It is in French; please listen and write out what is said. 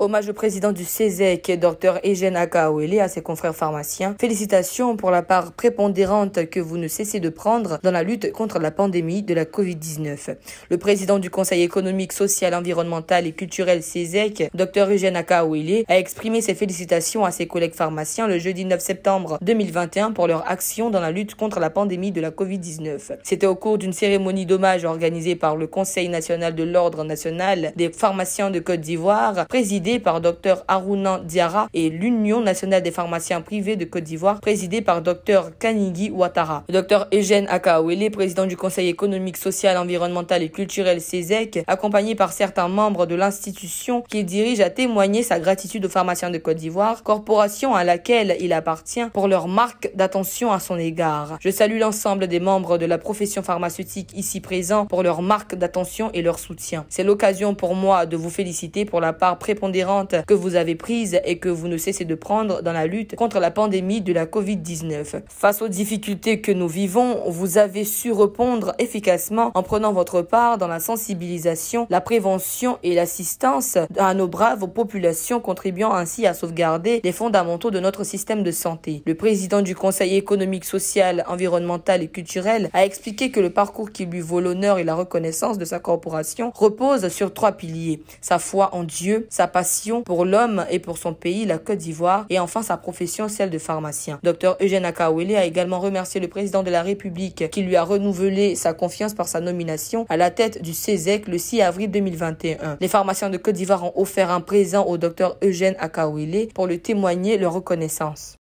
Hommage au président du CESEC, Dr Eugène Akaouele, à ses confrères pharmaciens. Félicitations pour la part prépondérante que vous ne cessez de prendre dans la lutte contre la pandémie de la Covid-19. Le président du Conseil économique, social, environnemental et culturel CESEC, Dr Eugène Akaouele, a exprimé ses félicitations à ses collègues pharmaciens le jeudi 9 septembre 2021 pour leur action dans la lutte contre la pandémie de la Covid-19. C'était au cours d'une cérémonie d'hommage organisée par le Conseil national de l'Ordre national des pharmaciens de Côte d'Ivoire, présidée par Dr Harouna Diarra, et l'Union nationale des pharmaciens privés de Côte d'Ivoire, présidée par Dr Kanigui Ouattara. Dr Eugène Akaouele, président du Conseil économique, social, environnemental et culturel CESEC, accompagné par certains membres de l'institution qu'il dirige, a témoigné sa gratitude aux pharmaciens de Côte d'Ivoire, corporation à laquelle il appartient, pour leur marque d'attention à son égard. Je salue l'ensemble des membres de la profession pharmaceutique ici présents pour leur marque d'attention et leur soutien. C'est l'occasion pour moi de vous féliciter pour la part prépondérante que vous avez prise et que vous ne cessez de prendre dans la lutte contre la pandémie de la Covid-19. Face aux difficultés que nous vivons, vous avez su répondre efficacement en prenant votre part dans la sensibilisation, la prévention et l'assistance à nos braves populations, contribuant ainsi à sauvegarder les fondamentaux de notre système de santé. Le président du Conseil économique, social, environnemental et culturel a expliqué que le parcours qui lui vaut l'honneur et la reconnaissance de sa corporation repose sur 3 piliers: sa foi en Dieu, sa passion pour l'homme et pour son pays, la Côte d'Ivoire, et enfin sa profession, celle de pharmacien. Dr Eugène Akaouele a également remercié le président de la République qui lui a renouvelé sa confiance par sa nomination à la tête du CESEC le 6 avril 2021. Les pharmaciens de Côte d'Ivoire ont offert un présent au Dr Eugène Akaouele pour lui témoigner leur reconnaissance.